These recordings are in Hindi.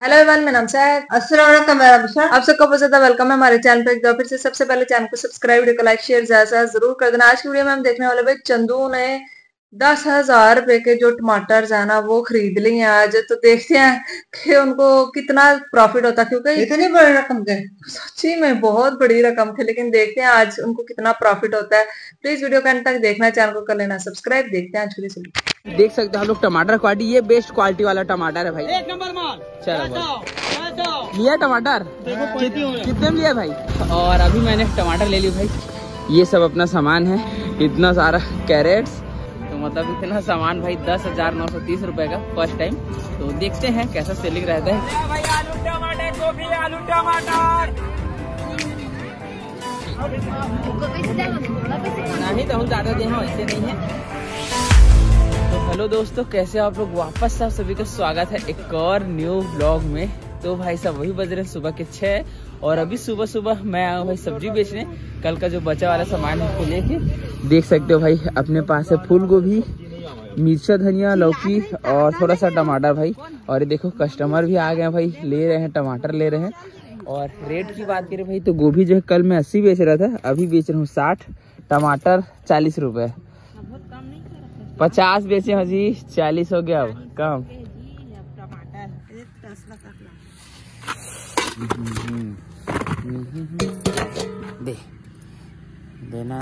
हेलो एवरीवन, मेरा नाम है अस्सलाम वालेकुम। आप सबका बहुत ज्यादा वेलकम है हमारे चैनल पे। एक बार फिर से सबसे पहले चैनल को सब्सक्राइब, वीडियो को लाइक शेयर ज्यादा जरूर कर देना। आज की वीडियो में हम देखने वाले भाई चंदू ने 10,000 रुपए के जो टमाटर है ना वो खरीद लिए आज। तो देखते हैं कि उनको कितना प्रॉफिट होता है, क्योंकि इतनी बड़ी रकम थे, सच्ची में बहुत बड़ी रकम थे। लेकिन देखते हैं आज उनको कितना प्रॉफिट होता है। प्लीज वीडियो को अंत तक देखना, चैनल को कर लेना सब्सक्राइब। देखते हैं आज की वीडियो। देख सकते हो हम लोग टमाटर क्वालिटी, ये बेस्ट क्वालिटी वाला टमाटर है भाई, एक नंबर माल। चलो लिया टमाटर कितने में लिया भाई? और अभी मैंने टमाटर ले लिया भाई। ये सब अपना सामान है, इतना सारा कैरेट्स, तो मतलब इतना सामान भाई 10,930 रुपए का फर्स्ट टाइम। तो देखते हैं कैसा सेलिंग रहता है भाई। आलू टमाटर, गोभी, आलू टमाटर नहीं तो हम ज्यादा दे ऐसे नहीं है। तो हेलो दोस्तों, कैसे आप लोग? वापस आप सभी का स्वागत है एक और न्यू ब्लॉग में। तो भाई सब वही बज रहे हैं सुबह के 6 और अभी सुबह सुबह मैं आया हूँ भाई सब्जी बेचने। कल का जो बचा वाला सामान है उसको लेके। देख सकते हो भाई अपने पास है फूल गोभी, मिर्चा, धनिया, लौकी और थोड़ा सा टमाटर भाई। और ये देखो कस्टमर भी आ गए भाई, ले रहे हैं टमाटर ले रहे हैं। और रेट की बात करें भाई तो गोभी जो है कल मैं 80 बेच रहा था, अभी बेच रहा हूँ 60। टमाटर 40 रुपए, 50 बेचे हैं जी, 40 हो गया अब कम। दे देना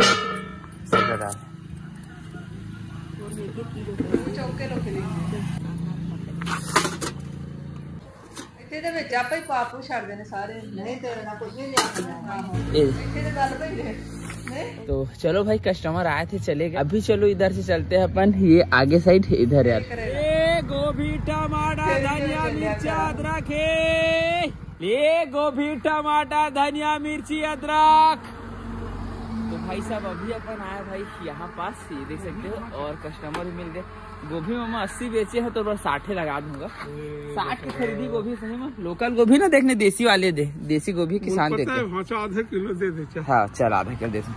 पापू छड़ देने सारे नहीं तेरे कुछ नहीं। तो चलो भाई कस्टमर आए थे चले गए। अभी चलो इधर से चलते हैं अपन, ये आगे साइड इधर यार। गोभी, टमाटर, धनिया, मिर्चा, अदरक है। ये गोभी, टमाटर, धनिया, मिर्ची, अदरक। तो भाई साहब अभी अपन आए भाई यहाँ पास, ये देख सकते हो। और कस्टमर भी मिल गए। गोभी मामा 80 बेचे हैं तो बस 60 लगा दूंगा। 60 की खरीदी गोभी सही में। लोकल गोभी ना देखने, देसी वाले दे, देसी गोभी किसान देते हैं। आधा किलो दे दे। हाँ चल आधा किलो दे दे।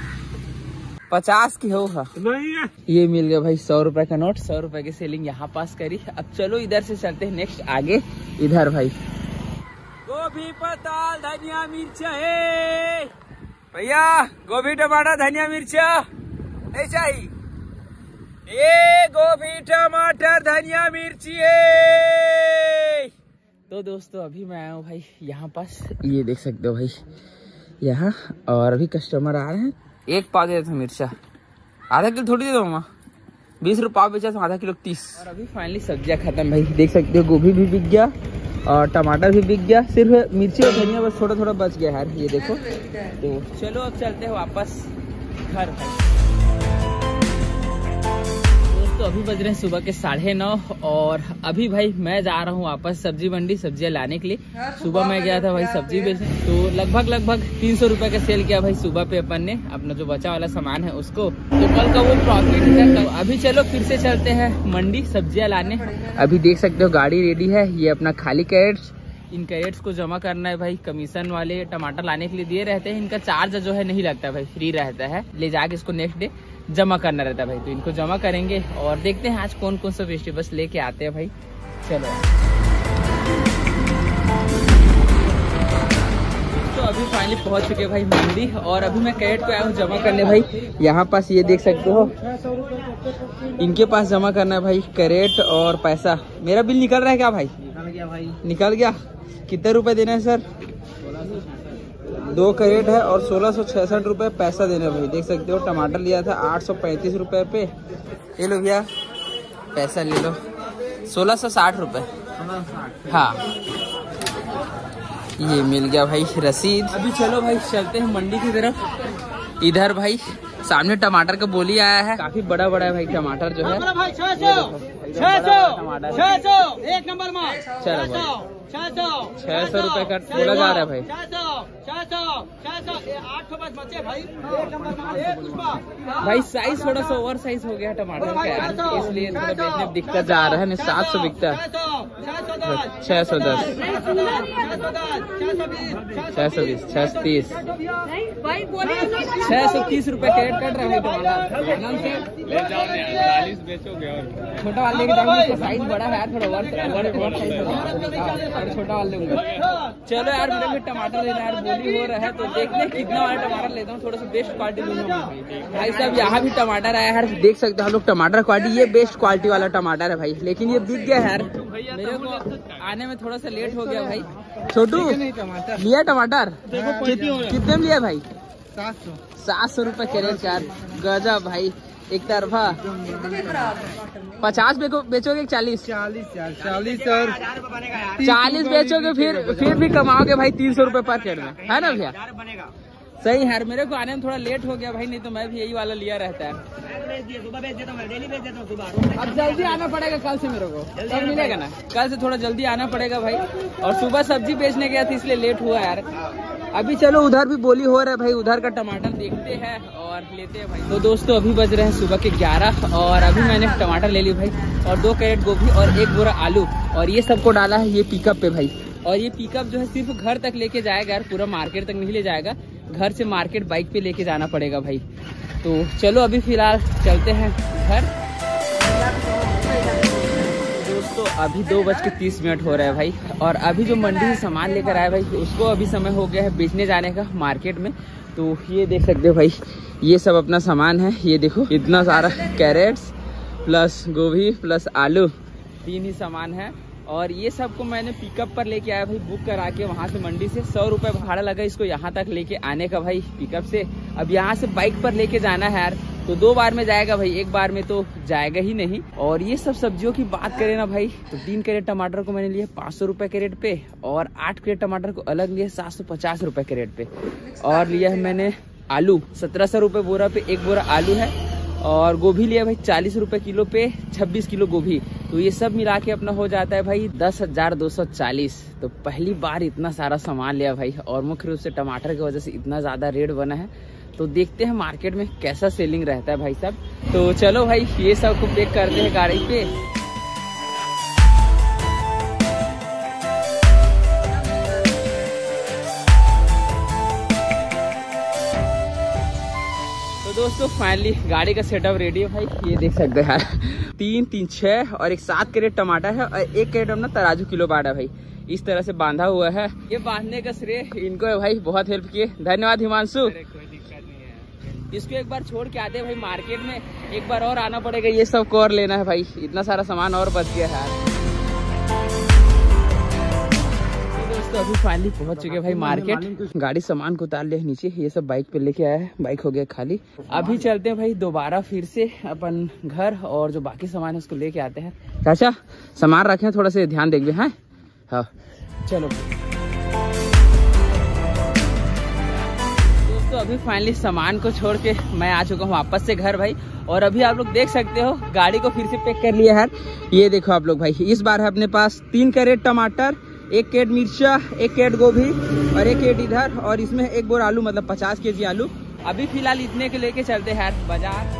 50 की हो नहीं है। ये मिल गया भाई 100 रुपए का नोट। 100 रुपए की सेलिंग यहाँ पास करी। अब चलो इधर से चलते हैं नेक्स्ट आगे। इधर भाई गोभी, पताल, धनिया, मिर्चा है भैया। गोभी, टमाटर, धनिया, मिर्चा नहीं चाहिए। ये गोभी, टमाटर, धनिया, मिर्ची है। तो दोस्तों अभी मैं आया हूँ भाई यहाँ पास, ये देख सकते हो भाई यहाँ। और अभी कस्टमर आ रहे हैं। एक पाव दे दो मिर्चा, आधा किलो थोड़ी दे दो मामा। 20 रुपये पाव बेचा तो आधा किलो 30। और अभी फाइनली सब्जियां खत्म भाई, देख सकते हो। गोभी भी बिक गया और टमाटर भी बिक गया, सिर्फ मिर्ची और धनिया बस थोड़ा थोड़ा बच गया यार, ये देखो। तो चलो अब चलते हैं वापस घर भाई। तो अभी बज रहे हैं सुबह के 9:30 और अभी भाई मैं जा रहा हूँ वापस सब्जी मंडी सब्जियां लाने के लिए। सुबह मैं गया था भाई सब्जी बेचने, तो लगभग 300 रुपए का सेल किया भाई सुबह पे अपन ने अपना जो बचा वाला सामान है उसको। तो कल का वो प्रॉफिट है। तो अभी चलो फिर से चलते हैं मंडी सब्जियां लाने। अभी देख सकते हो गाड़ी रेडी है, ये अपना खाली कैरेट्स। इन कैरेट्स को जमा करना है भाई। कमीशन वाले टमाटर लाने के लिए दिए रहते हैं, इनका चार्ज जो है नहीं लगता भाई, फ्री रहता है। ले जाके इसको नेक्स्ट डे जमा करना रहता है भाई। तो इनको जमा करेंगे और देखते हैं आज कौन कौन सा वेजिटेबल्स लेके आते हैं भाई। चलो तो अभी फाइनली पहुंच चुके भाई मंडी और अभी मैं कैरेट को आया हूँ जमा करने भाई यहाँ पास। ये देख सकते हो इनके पास जमा करना है भाई कैरेट और पैसा। मेरा बिल निकल रहा है क्या भाई? निकल गया भाई, निकल गया। कितने रुपए देना है सर? 2 कैरेट है और 1666 रुपए पैसा देना भाई। देख सकते हो टमाटर लिया था 835 रुपए पे। ये लो भैया पैसा ले लो, 1660 रुपए। हाँ ये मिल गया भाई रसीद। अभी चलो भाई चलते हैं मंडी की तरफ। इधर भाई सामने टमाटर का बोली आया है, काफी बड़ा बड़ा है भाई टमाटर जो है। 600 एक नंबर माल। चलो 600 रुपए का बोला जा रहा है भाई। 8 भाई साइज थोड़ा सा ओवर साइज हो गया टमाटर का यार, इसलिए थोड़ा बेचने में दिक्कत जा रहा है। नहीं 700 बिकता है। 610, 620, 630, 630 रुपए कैरेट कट रहा है टमाटर। छोटा वाले के दाम में साइज बड़ा है यार, थोड़ा ओवर साइज। और छोटा वाला लूंगा। चलो यार मेरे को टमाटर लेना है यार, बोली हो रहा है तो देखते हैं कितना वाला टमाटर लेता हूँ, थोड़ा सा बेस्ट क्वालिटी लूंगा भाई साहब। यहाँ भी टमाटर आया है, देख सकते हो हम लोग टमाटर क्वालिटी, ये बेस्ट क्वालिटी वाला टमाटर है भाई, लेकिन ये बिक गया है यार, मेरे को आने में थोड़ा सा लेट हो गया भाई। छोटू लिया टमाटर कितने में लिया भाई? 700 रुपए कैरेट यार, गजब भाई, एक तरफा 50 बेचोगे 40 बेचोगे, फिर भी कमाओगे भाई 300 रुपए पर कैरेट में, है ना भैया? सही है यार, मेरे को आने में थोड़ा लेट हो गया भाई, नहीं तो मैं भी यही वाला लिया रहता है। अब जल्दी आना पड़ेगा कल से, मेरे को कल मिलेगा ना, कल से थोड़ा जल्दी आना पड़ेगा भाई। और सुबह सब्जी बेचने गया था इसलिए लेट हुआ यार। अभी चलो उधर भी बोली हो रहा है भाई, उधर का टमाटर देखते हैं और लेते हैं भाई। तो दोस्तों अभी बज रहे हैं सुबह के 11 और अभी मैंने टमाटर ले ली भाई, और 2 कैरेट गोभी और 1 बोरा आलू, और ये सबको डाला है ये पिकअप पे भाई। और ये पिकअप जो है सिर्फ घर तक लेके जाएगा यार, पूरा मार्केट तक नहीं ले जाएगा, घर से मार्केट बाइक पे लेके जाना पड़ेगा भाई। तो चलो अभी फिलहाल चलते हैं घर। दोस्तों अभी 2:30 हो रहा है भाई, और अभी जो मंडी से सामान लेकर आया भाई उसको अभी समय हो गया है बेचने जाने का मार्केट में। तो ये देख सकते हो भाई, ये सब अपना सामान है, ये देखो इतना सारा कैरेट्स प्लस गोभी प्लस आलू, 3 ही सामान है। और ये सब को मैंने पिकअप पर लेके आया भाई, बुक करा के वहाँ से मंडी से। 100 रुपये भाड़ा लगा इसको यहाँ तक लेके आने का भाई पिकअप से। अब यहाँ से बाइक पर लेके जाना है यार, तो 2 बार में जाएगा भाई, 1 बार में तो जाएगा ही नहीं। और ये सब सब्जियों की बात करें ना भाई, तो 3 कैरेट टमाटर को मैंने लिया 500 रुपये कैरेट पे, और 8 कैरेट टमाटर को अलग लिया 750 रुपये कैरेट पे। और लिया है मैंने आलू 1700 रुपये बोरा पे, 1 बोरा आलू है। और गोभी लिया भाई 40 रुपये किलो पे, 26 किलो गोभी। तो ये सब मिला के अपना हो जाता है भाई 10,240। तो पहली बार इतना सारा सामान लिया भाई, और मुख्य रूप से टमाटर की वजह से इतना ज़्यादा रेट बना है। तो देखते हैं मार्केट में कैसा सेलिंग रहता है भाई साहब। तो चलो भाई ये सब को पैक करते हैं गाड़ी पे। दोस्तों फाइनली गाड़ी का सेटअप रेडी है भाई, ये देख सकते हैं यार 3, 3, 6 और एक 7 कैरेट टमाटर है, और 1 कैरेट अपना तराजू किलो बाट है भाई। इस तरह से बांधा हुआ है, ये बांधने का श्रेय इनको है भाई, बहुत हेल्प किए, धन्यवाद हिमांशु। इसको एक बार छोड़ के आते हैं भाई मार्केट में, एक बार और आना पड़ेगा, ये सब को और लेना है भाई, इतना सारा सामान और बच गया है। तो अभी फाइनली पहुंच चुके हैं भाई मार्केट, गाड़ी सामान को उतार लिया है नीचे, ये सब बाइक पे लेके आया है, बाइक हो गया खाली। अभी चलते हैं भाई दोबारा फिर से अपन घर, और जो बाकी सामान है उसको लेके आते हैं। चाचा सामान रखे थोड़ा सा ध्यान देखिए, हैं? हाँ चलो दोस्तों अभी फाइनली सामान को छोड़ के मैं आ चुका हूँ वापस से घर भाई। और अभी आप लोग देख सकते हो गाड़ी को फिर से पैक कर लिया है, ये देखो आप लोग भाई। इस बार है अपने पास 3 कैरेट टमाटर, 1 कैरेट मिर्चा, 1 कैरेट गोभी और 1 कैरेट इधर, और इसमें 1 बोरा आलू, मतलब 50 केजी आलू। अभी फिलहाल इतने के लेके चलते हैं बाजार।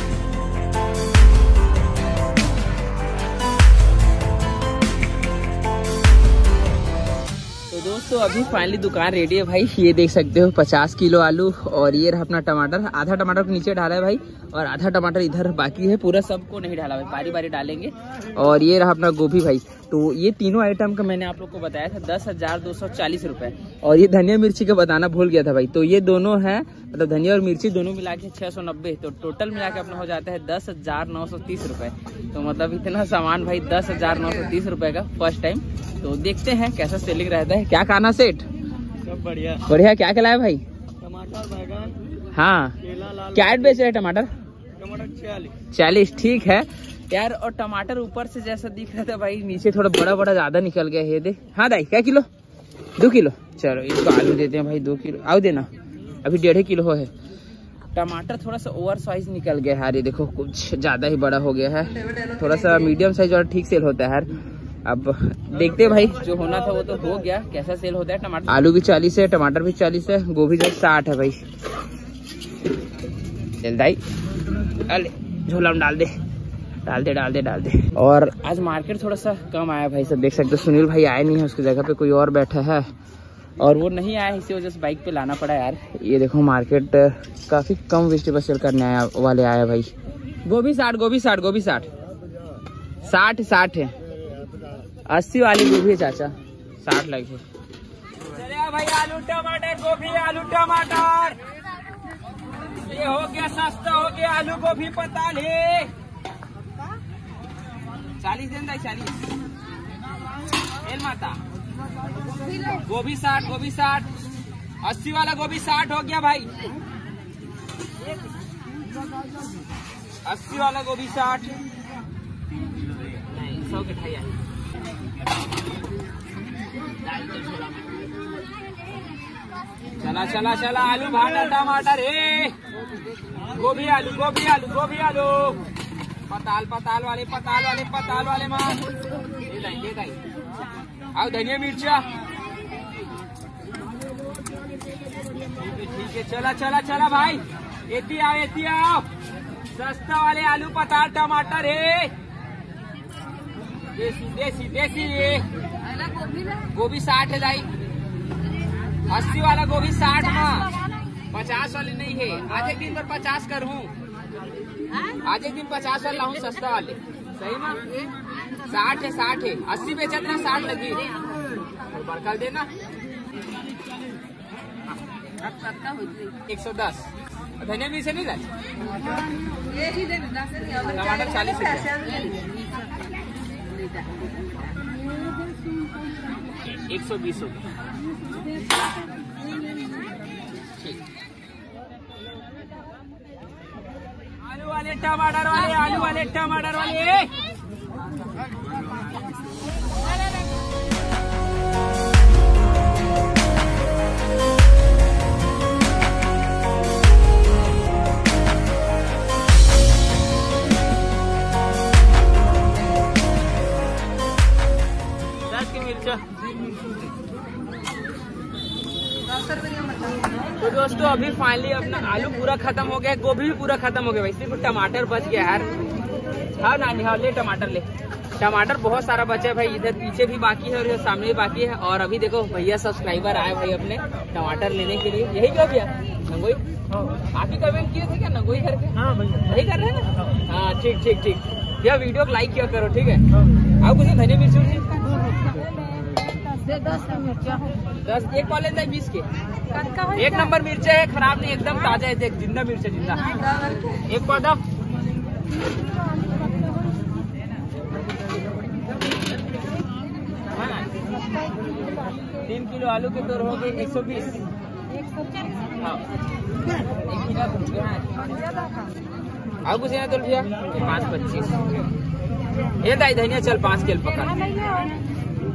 तो दोस्तों अभी फाइनली दुकान रेडी है भाई, ये देख सकते हो 50 किलो आलू, और ये रहा अपना टमाटर। आधा टमाटर को नीचे डाला है भाई, और आधा टमाटर इधर बाकी है, पूरा सबको नहीं डाला भाई, बारी बारी डालेंगे। और ये रहा अपना गोभी भाई। तो ये तीनों आइटम का मैंने आप लोग को बताया था 10,240 रुपए। और ये धनिया मिर्ची का बताना भूल गया था भाई, तो ये दोनों है, मतलब धनिया और मिर्ची दोनों मिला के 690। तो टोटल मिला के अपना हो जाता है 10,930 रुपए। तो मतलब इतना सामान भाई 10,930 रुपए का फर्स्ट टाइम। तो देखते हैं कैसा सेलिंग रहता है। क्या खाना सेठ? सब बढ़िया बढ़िया। क्या खिलाया भाई? टमाटर, बैगन, हाँ केला, लाल क्या रेट बेच रहे हैं टमाटर? टमाटर 40। ठीक है यार। और टमाटर ऊपर से जैसा दिख रहा था भाई, नीचे थोड़ा बड़ा बड़ा ज्यादा निकल गया है। दे हाँ दाई, क्या किलो? 2 किलो। चलो इसको आलू देते हैं भाई 2 किलो। आओ देना, अभी 1.5 किलो है। टमाटर थोड़ा सा ओवर साइज निकल गया है यार, ये देखो कुछ ज्यादा ही बड़ा हो गया है। थोड़ा सा मीडियम साइज और ठीक सेल होता है यार। अब देखते हैं भाई, जो होना था वो तो हो गया, कैसा सेल होता है। टमाटर आलू भी 40 है, टमाटर भी 40 है, गोभी जो 60 है भाई। चल दाई झोला में डाल दे। और आज मार्केट थोड़ा सा कम आया भाई, सब देख सकते हो। सुनील भाई आए नहीं है, उसकी जगह पे कोई और बैठा है, और वो नहीं आया, इसी वजह से बाइक पे लाना पड़ा यार। ये देखो मार्केट काफी कम वेजिटेबल सेल करने वाले आया भाई। गोभी 60 है। 80 वाली गोभी है चाचा, 60 लगे। चलिए भाई आलू टमाटर गोभी आलू टमाटर ये हो गया सस्ता हो गया आलू गोभी पताल है 40 दिन 40 एल माता गोभी 60 80 वाला गोभी 60 हो गया भाई 80 वाला गोभी 60 नहीं 100 के ठाई चला आलू भाटा टमाटर है गोभी आलू पताल वाले मां आओ धनिया मिर्चा ठीक है चला भाई एती आओ सस्ता वाले आलू पताल टमाटर है देसी गोभी 60 है दाई 80 वाला गोभी 60 में 50 वाले नहीं है आज एक दिन पर 50 कर हूँ आज एक दिन 50 वाला हूँ सस्ता वाले सही में 60 है 80 बेचा था 60 लगी और बड़का देना 110 धनिया मिर्च नहीं लाए टमाटर 40 120 आलू वाले टमाटर वाले तो दोस्तों अभी फाइनली अपना आलू पूरा खत्म हो गया गोभी भी पूरा खत्म हो गया भाई सिर्फ टमाटर बच गया यार हाँ नानी हाँ ले टमाटर बहुत सारा बचा है भाई इधर पीछे भी बाकी है और इधर सामने भी बाकी है और अभी देखो भैया सब्सक्राइबर आए भाई अपने टमाटर लेने के लिए यही क्या भैया नंगोई आप ही कमेंट किए थे क्या नंगोई करके हाँ वही कर रहे हैं ना हाँ ठीक भैया वीडियो को लाइक किया करो ठीक है आप कुछ धनिया मिर्च 10 एक कॉलेज है 20 के एक नंबर मिर्च है खराब नहीं एकदम ताजा है जिंदा मिर्च है जिंदा एक पौधा 3 किलो आलू के तो हो गए 120 हाँ 1 किलो कुछ है तो भैया 5-25 ये दाई धनिया चल 5 किलो पका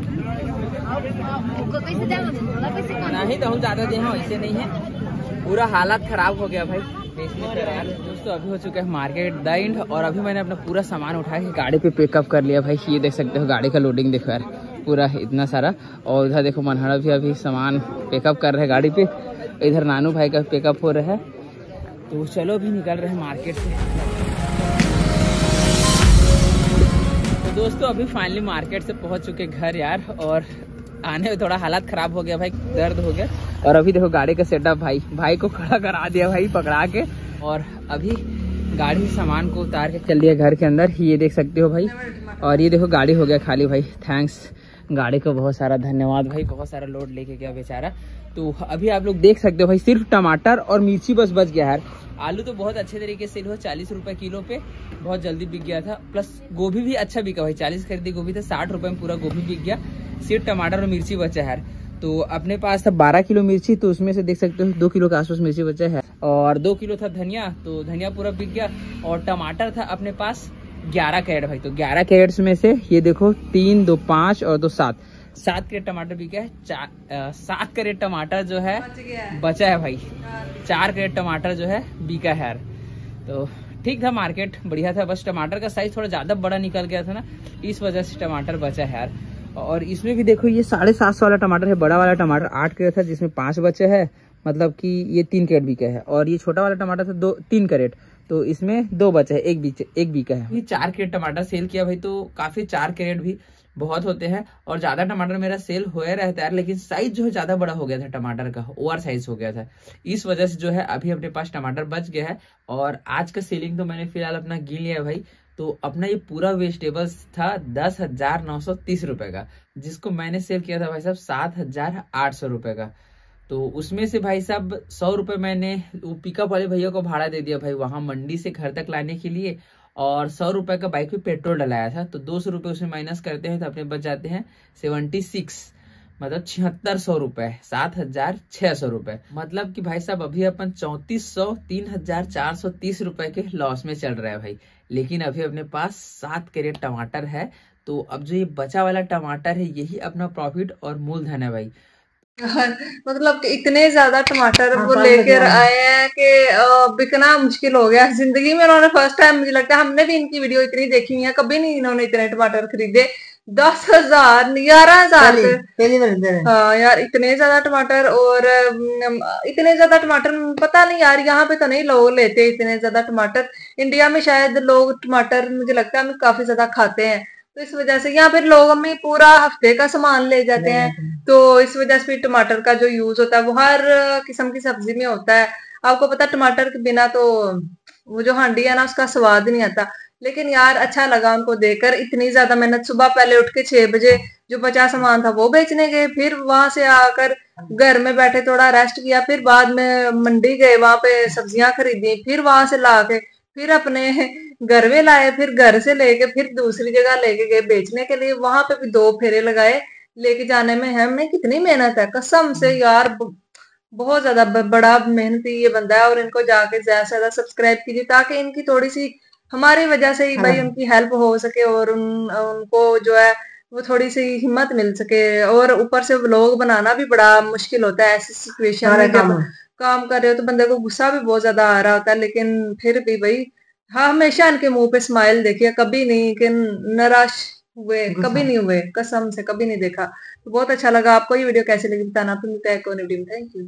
नहीं तो हम ज्यादा दे ऐसे नहीं है पूरा हालत खराब हो गया भाई बेचने पे यार दोस्तों अभी हो चुका है मार्केट द एंड और अभी मैंने अपना पूरा सामान उठा के गाड़ी पे पिकअप कर लिया भाई ये देख सकते हो गाड़ी का लोडिंग देखो यार पूरा इतना सारा और उधर देखो मनहड़ा भी अभी सामान पिकअप कर रहे हैं गाड़ी पे इधर नानू भाई का पिकअप हो रहा है तो चलो अभी निकल रहे हैं मार्केट से तो दोस्तों अभी फाइनली मार्केट से पहुंच चुके घर यार और आने में थोड़ा हालत खराब हो गया भाई दर्द हो गया और अभी देखो गाड़ी का सेटअप भाई को खड़ा करा दिया भाई पकड़ा के और अभी गाड़ी से सामान को उतार के चल दिया घर के अंदर ये देख सकते हो भाई और ये देखो गाड़ी हो गया खाली भाई थैंक्स गाड़ी को बहुत सारा धन्यवाद भाई बहुत सारा लोड लेके गया बेचारा तो अभी आप लोग देख सकते हो भाई सिर्फ टमाटर और मिर्ची बस बच गया है आलू तो बहुत अच्छे तरीके से हुआ 40 रुपए किलो पे बहुत जल्दी बिक गया था प्लस गोभी भी अच्छा बिका भाई 40 खरीदी गोभी था 60 रुपए में पूरा गोभी बिक गया सिर्फ टमाटर और मिर्ची बचा है तो अपने पास था 12 किलो मिर्ची तो उसमें से देख सकते हो 2 किलो के आसपास मिर्ची बचा है और 2 किलो था धनिया तो धनिया पूरा बिक गया और टमाटर था अपने पास 11 कैरेट भाई तो 11 कैरेट्स में से ये देखो 3 2 5 और 2 7 कैरेट टमाटर बिका है 7 कैरेट टमाटर जो है बचा है भाई 4 कैरेट टमाटर जो है बिका है तो ठीक था मार्केट बढ़िया था बस टमाटर का साइज थोड़ा ज्यादा बड़ा निकल गया था ना इस वजह से टमाटर बचा है यार और इसमें भी देखो ये 750 वाला टमाटर है बड़ा वाला टमाटर 8 कैरेट था जिसमें 5 बचे है मतलब कि ये 3 कैरेट बिका है और ये छोटा वाला टमाटर था 3 कैरेट तो इसमें 2 बचे है एक बिका है ये 4 कैरेट टमाटर सेल किया भाई तो काफी 4 कैरेट भी बहुत होते हैं और ज्यादा टमाटर मेरा सेल होया रहता है लेकिन साइज जो है ज्यादा बड़ा हो गया था टमाटर का ओवर साइज हो गया था इस वजह से जो है अभी अपने पास टमाटर बच गया है और आज का सेलिंग तो मैंने फिलहाल अपना गिन लिया भाई तो अपना ये पूरा वेजिटेबल्स था 10,930 रुपए का, जिसको मैंने सेल किया था भाई साहब 7,800 रुपए का। तो उसमें से भाई साहब 100 रुपए मैंने वो पिकअप वाले भैया को भाड़ा दे दिया भाई वहां मंडी से घर तक लाने के लिए, और 100 रुपए का बाइक पे पेट्रोल डलाया था। तो 200 रुपए उसमें माइनस करते हैं तो अपने बच जाते हैं 76, मतलब 7600 रुपए, 7,600 रुपए। मतलब कि भाई साहब अभी अपन 3400, 3,430 रुपए के लॉस में चल रहा है भाई। लेकिन अभी अपने पास 7 कैरेट टमाटर है, तो अब जो ये बचा वाला टमाटर है यही अपना प्रॉफिट और मूलधन है भाई। मतलब कि इतने ज्यादा टमाटर वो लेकर आए हैं कि बिकना मुश्किल हो गया जिंदगी में। उन्होंने फर्स्ट टाइम, मुझे लगता है हमने भी इनकी वीडियो इतनी देखी हुई है, कभी नहीं इन्होंने इतने टमाटर खरीदे। 10,000 11,000 हाँ यार, इतने ज्यादा टमाटर। और इतने ज्यादा टमाटर पता नहीं यार, यहाँ पे तो नहीं लोग लेते इतने ज्यादा टमाटर। इंडिया में शायद लोग टमाटर, मुझे लगता है हम काफी ज्यादा खाते हैं, तो इस वजह से यहाँ पे लोग हमें पूरा हफ्ते का सामान ले जाते हैं। तो इस वजह से टमाटर का जो यूज होता है वो हर किस्म की सब्जी में होता है। आपको पता है टमाटर के बिना तो वो जो हांडी है ना उसका स्वाद नहीं आता। लेकिन यार अच्छा लगा उनको देखकर, इतनी ज्यादा मेहनत। सुबह पहले उठ के 6 बजे जो बचा सामान था वो बेचने गए, फिर वहां से आकर घर में बैठे थोड़ा रेस्ट किया, फिर बाद में मंडी गए, वहां पे सब्जियां खरीदी, फिर वहां से ला के फिर अपने घर में लाए, फिर घर से लेके फिर दूसरी जगह लेके गए बेचने के लिए। वहां पे भी 2 फेरे लगाए लेके जाने में। हमें कितनी मेहनत है कसम से यार, बहुत ज्यादा बड़ा मेहनती ये बंदा है। और इनको जाके ज्यादा से ज्यादा सब्सक्राइब कीजिए ताकि इनकी थोड़ी सी हमारी वजह से ही भाई उनकी हेल्प हो सके, और उनको जो है वो थोड़ी सी हिम्मत मिल सके। और ऊपर से व्लॉग बनाना भी बड़ा मुश्किल होता है ऐसी सिचुएशन में, जब काम कर रहे हो तो बंदे को गुस्सा भी बहुत ज्यादा आ रहा होता है। लेकिन फिर भी भाई हाँ, हमेशा इनके मुंह पे स्माइल देखिए, कभी नहीं कि निराश हुए, कभी नहीं हुए, कसम से कभी नहीं देखा। तो बहुत अच्छा लगा। आपको ये वीडियो कैसी लगी बताना, फिर मिलता है एक और वीडियो में। Thank you.